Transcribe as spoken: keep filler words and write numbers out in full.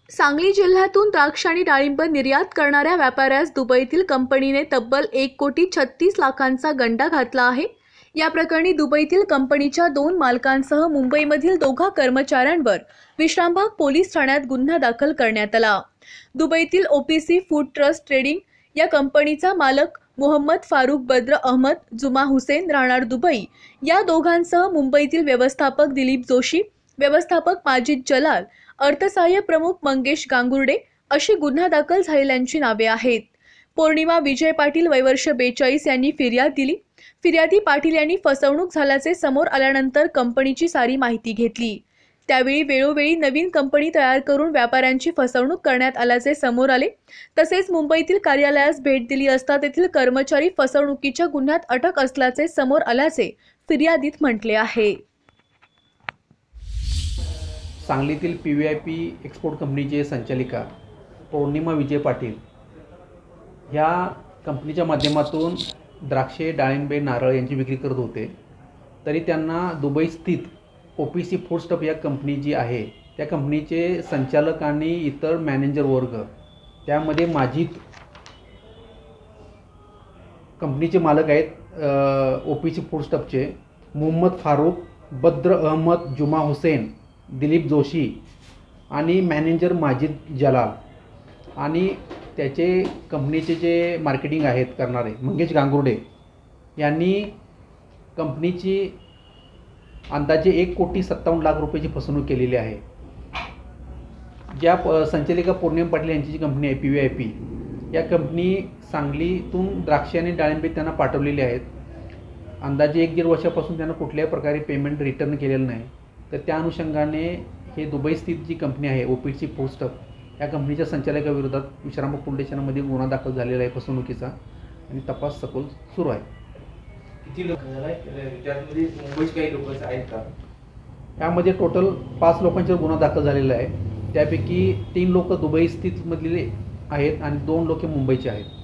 सांगली जिल्ह्यातून द्राक्ष आणि डाळिंब निर्यात करणाऱ्या व्यापाऱ्यास दुबईतील कंपनीने तब्बल एक कोटी छत्तीस लाखांचा गंडा घातला आहे। या प्रकरणी दुबईतील कंपनीच्या दोन मालकांसह मुंबईमधील दोघा कर्मचाऱ्यांवर विश्रामबाग पोलीस ठाण्यात गुन्हा दाखल करण्यात आला। दुबईतील ओपीसी फूड ट्रस्ट ट्रेडिंग या कंपनीचा मालक Mohammed Farooq Badr Ahmed Juma Hussain राहणार दुबई या दोघांसह मुंबईतील व्यवस्थापक दिलीप जोशी, व्यवस्थापक माजिद जलाल, अर्थसहाय्य प्रमुख मंगेश गांगुर्डे अशी गुन्हा दाखल झालेल्यांची नावे आहेत। पौर्णिमा विजय पाटील वय वर्ष बेचाळीस यांनी फिर्याद दिली। फिर्यादी पाटील यांनी फसवणूक झाल्याचे समोर आल्यानंतर कंपनीची सारी माहिती घेतली। त्यावेळी वेळोवेळी नवीन कंपनी तयार करून व्यापाऱ्यांची फसवणूक करण्यात आल्याचे समोर आले। तसेच मुंबईतील कार्यालयास भेट दिली असता तेथील कर्मचारी फसवणुकीच्या गुन्ह्यात अटक असल्याचे समोर आल्याचे फिर्यादीत म्हटले आहे। सांगलीतील P V I P export कंपनीचे संचालिका पौर्णिमा विजय पाटील ह्या कंपनीच्या माध्यमातून द्राक्षे, डाळिंबे, नारळ यांची विक्री करत होते। तरी त्यांना दुबई स्थित ओपीसी फूड स्टफ या कंपनी जी आहे त्या कंपनीचे संचालक आणि इतर मॅनेजर वर्ग, त्यामध्ये माजिद कंपनीचे मालक आहेत ओपीसी फूड स्टफचे, Mohammed Farooq Badr Ahmed Juma Hussain, Dilip Joshi आणि मॅनेजर माजिद जलाल आणि त्याचे कंपनीचे जे मार्केटिंग आहेत करणारे मंगेश गांगुर्डे यांनी कंपनीची अंदाजे एक कोटी सत्तावन्न लाख रुपयाची फसवणूक केलेली आहे। ज्या संचालिका पौर्णिमा पाटील यांची जी कंपनी आहे पी व्ही आय पी, या कंपनी सांगलीतून द्राक्षे आणि डाळिंबे त्यांना पाठवलेले आहेत। अंदाजे एक दीड वर्षापासून त्यांना कुठल्याही प्रकारे पेमेंट रिटर्न केलेलं नाही। तर त्या अनुषंगाने हे दुबई स्थित जी कंपनी आहे ओपीसी फूड स्टफ या कंपनीच्या संचालकाविरोधात विश्रामबाग पोलीस स्टेशनमध्ये गुन्हा दाखल झालेला आहे फसवणुकीचा आणि तपास सखोल सुरू आहे। किती लोक त्यामध्ये मुंबईचे काही लोक आहेत का? यामध्ये टोटल पाच लोकांच्यावर गुन्हा दाखल झालेला आहे। त्यापैकी तीन लोक दुबई स्थित मधले आहेत आणि दोन लोक मुंबईचे आहेत।